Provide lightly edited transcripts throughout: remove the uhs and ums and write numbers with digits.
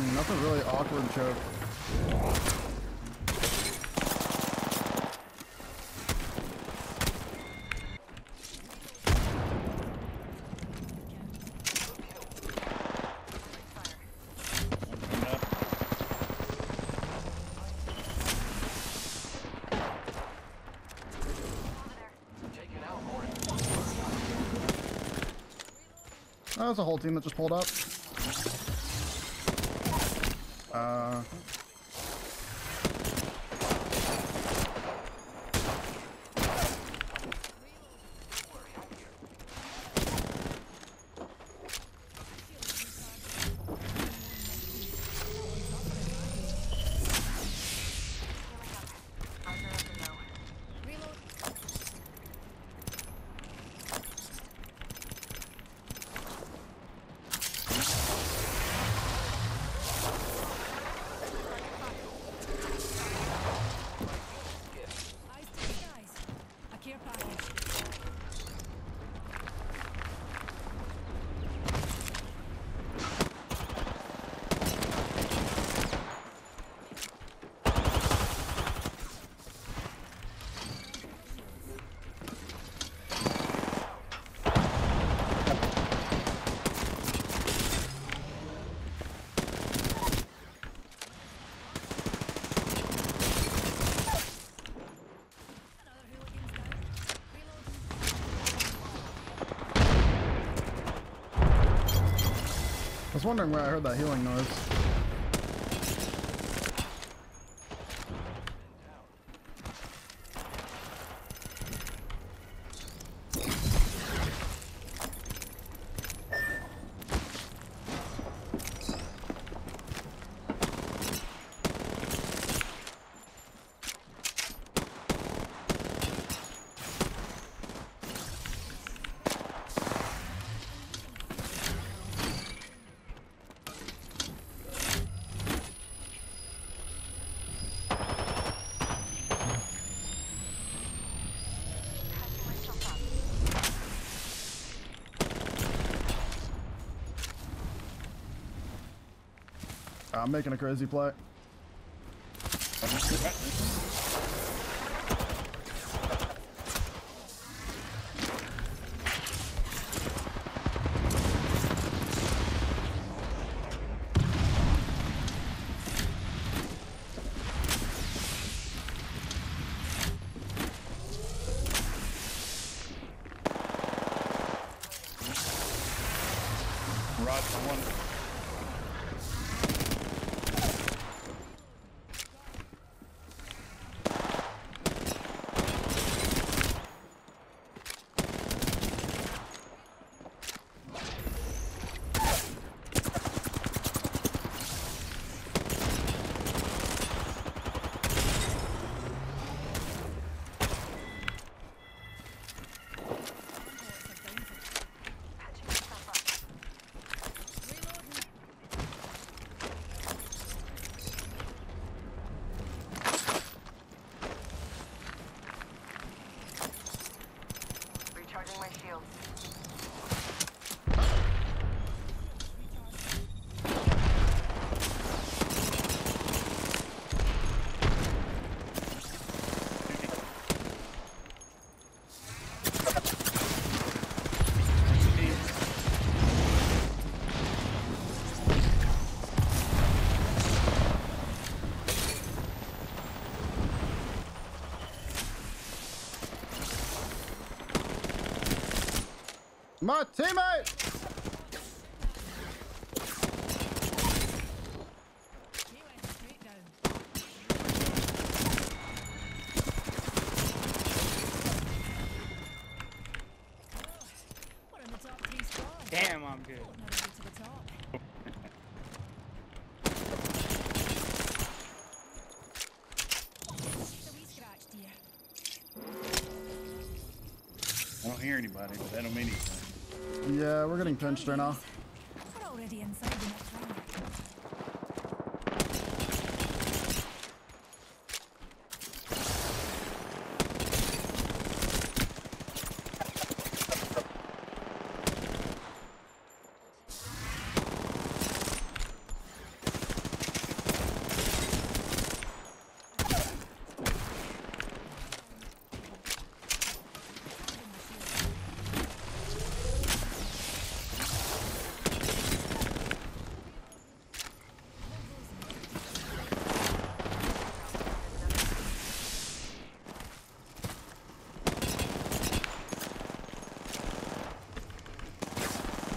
That's a really awkward choke. Oh, there's a whole team that just pulled up. I was wondering where I heard that healing noise. I'm making a crazy play. Rod for one. Recharging my shields. My teammate! Damn, I'm good. I don't hear anybody, but that don't mean anything. Yeah, we're getting pinched right now. We're already inside the next round.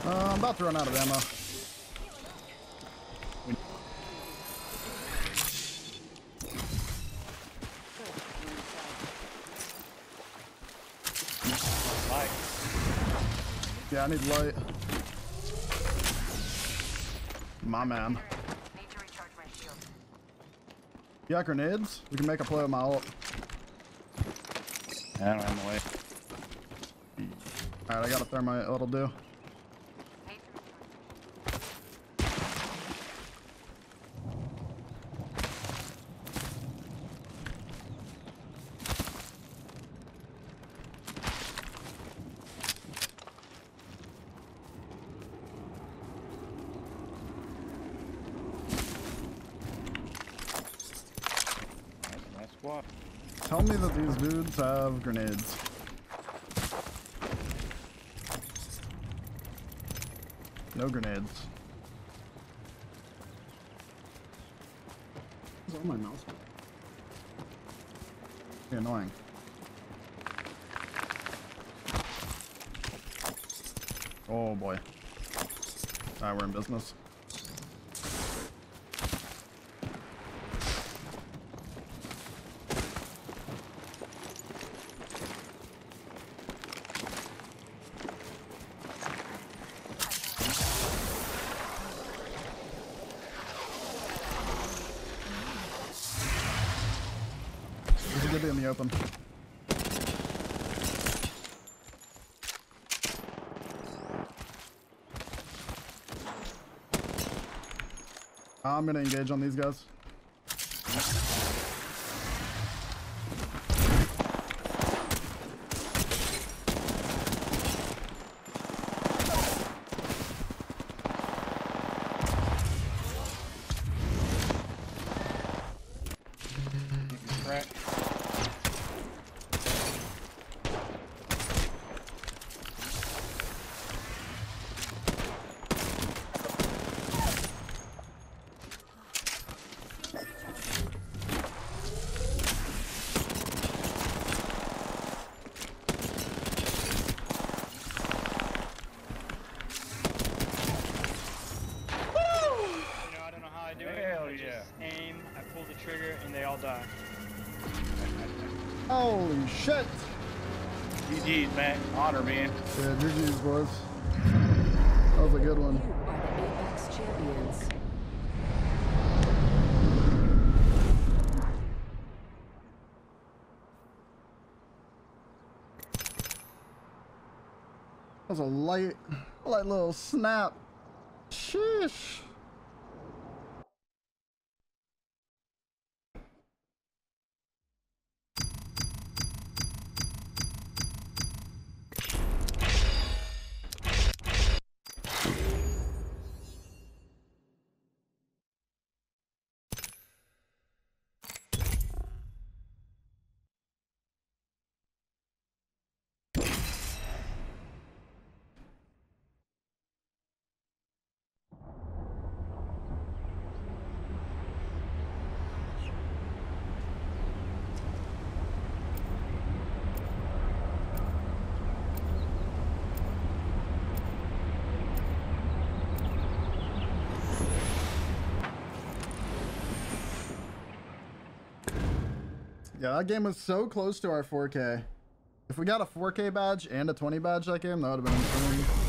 I'm about to run out of ammo. Light. Yeah, I need light. My man. Need to recharge my shield. You got grenades? We can make a play with my ult. I don't have no way. Alright, I got a thermite. That'll do. Need to recharge. That's a nice squad. Tell me that these dudes have grenades. No grenades. What's on my mouse? You're annoying. Oh boy. Alright, we're in business. There's a good in the open. I'm gonna engage on these guys. Crack. I don't know how I do it. Hell I yeah. just aim, I pull the trigger, and they all die. Holy shit! GG's, man. Honor, man. Yeah, GG's, boys. That was a good one. You are the Apex champions. That was a light little snap. Sheesh. Yeah, that game was so close to our 4K. If we got a 4K badge and a 20 badge that game, that would have been insane.